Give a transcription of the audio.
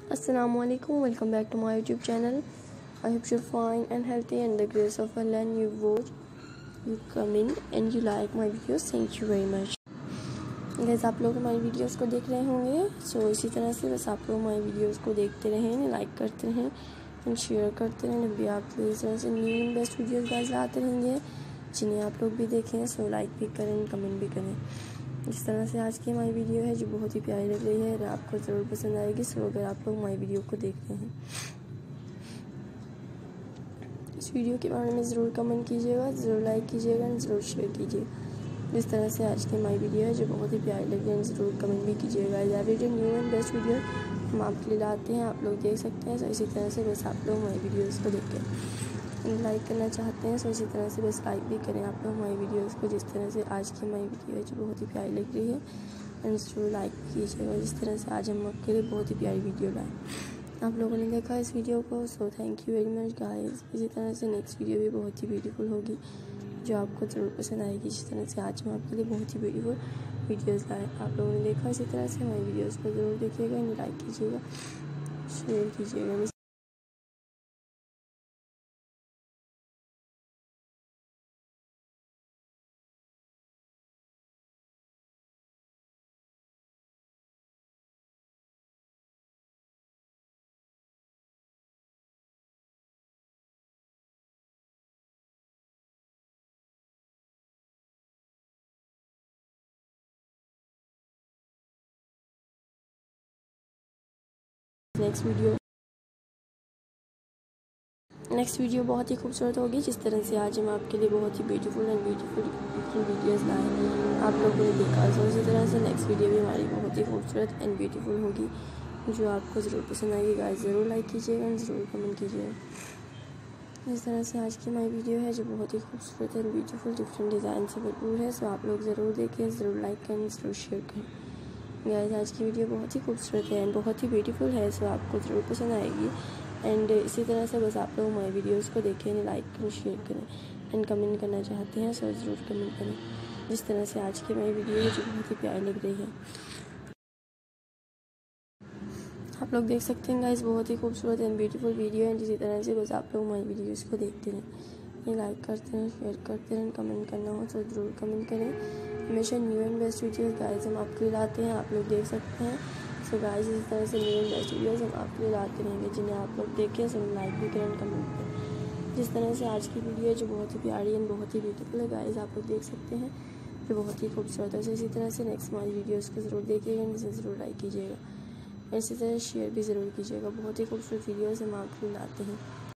Assalamualaikum, welcome back to my YouTube channel. I hope you're fine and healthy and the grace of Allah and you watch, you come in and you like my videos. Thank you very much. Guys, आप लोग हमारी videos को देख रहे होंगे, सो इसी तरह से बस आप लोग हमारी वीडियोस को देखते रहें, लाइक करते रहें एंड शेयर करते रहें। जब भी आप लोग इस तरह से new and best videos guys लाते रहेंगे जिन्हें आप लोग भी देखें, सो लाइक भी करें, कमेंट भी करें। इस तरह से आज की हमारी वीडियो है जो बहुत ही प्यारी लग रही है और आपको ज़रूर पसंद आएगी। सो अगर आप लोग हमारी वीडियो को देख रहे हैं, इस वीडियो के बारे में ज़रूर कमेंट कीजिएगा, ज़रूर लाइक कीजिएगा एंड ज़रूर शेयर कीजिएगा। इस तरह से आज की हमारी वीडियो है जो बहुत ही प्यारी लग रही है, ज़रूर कमेंट भी कीजिएगा। या video new and best video हम आपके लिए लाते हैं, आप लोग देख सकते हैं। सो इसी तरह से बस आप लोग हमारी वीडियोज़ को देख के लाइक करना चाहते हैं, सो इसी तरह से बस लाइक भी करें आप लोग हमारी वीडियोस को। जिस तरह से आज की हमारी वीडियो है जो बहुत ही प्यारी लग रही है एंड ज़रूर लाइक कीजिएगा। जिस तरह से आज हम आपके लिए बहुत ही प्यारी वीडियो लाए, आप लोगों ने देखा इस वीडियो को, so thank you very much guys. इसी तरह से नेक्स्ट वीडियो भी बहुत ही ब्यूटीफुल होगी जो आपको ज़रूर पसंद आएगी। जिस तरह से आज हम आपके लिए बहुत ही ब्यूटीफुल वीडियोज़ लाए, आप लोगों ने देखा। इसी तरह से हमारी वीडियोज़ को ज़रूर देखिएगा एंड लाइक कीजिएगा, शेयर कीजिएगा। नेक्स्ट वीडियो बहुत ही खूबसूरत होगी। जिस तरह से आज हम आपके लिए बहुत ही ब्यूटीफुल वीडियोज़ लाए हैं, आप लोगों ने देखा। सो इसी तरह से नेक्स्ट वीडियो भी हमारी बहुत ही खूबसूरत एंड ब्यूटीफुल होगी जो आपको ज़रूर पसंद आएगी गाइस। ज़रूर लाइक कीजिएगा एंड ज़रूर कमेंट कीजिएगा। इस तरह से आज की हमारी वीडियो है जो बहुत ही खूबसूरत एंड ब्यूटीफुल डिफरेंट डिज़ाइन से भरपूर है। सो आप लोग ज़रूर देखें, ज़रूर लाइक करें, ज़रूर शेयर करें। गाइस, आज की वीडियो बहुत ही खूबसूरत है एंड बहुत ही ब्यूटीफुल है, सो आपको ज़रूर पसंद आएगी। एंड इसी तरह से बस आप लोग हमारी वीडियोस को देखें, लाइक करें, शेयर करें एंड कमेंट करना चाहते हैं, सो ज़रूर कमेंट करें। जिस तरह से आज की हमारी वीडियो है जो बहुत ही प्यारी लग रही है, आप लोग देख सकते हैं गाइस। बहुत ही खूबसूरत एंड ब्यूटीफुल वीडियो है। इसी तरह से बस आप लोग हमारी वीडियोस को देखते रहें, लाइक करते हैं, शेयर करते हैं, कमेंट करना हो तो ज़रूर कमेंट करें। हमेशा new and best videos guys हम आपके लिए लाते हैं, आप लोग देख सकते हैं। सो गाइस, इस तरह से न्यू एंड बेस्ट वीडियोस हम आपके लिए लाते रहेंगे जिन्हें आप लोग देखें, सब लाइक भी करें, कमेंट करें। जिस तरह से आज की वीडियो है जो बहुत ही प्यारी एंड बहुत ही ब्यूटीफुल है गाइस, आप लोग देख सकते हैं, जो बहुत ही खूबसूरत है। सो इसी तरह से नेक्स्ट हमारी वीडियोज़ को ज़रूर देखिएगा, इसे ज़रूर लाइक कीजिएगा, इसी तरह शेयर भी ज़रूर कीजिएगा। बहुत ही खूबसूरत वीडियोज़ हम आपके लिए लाते हैं।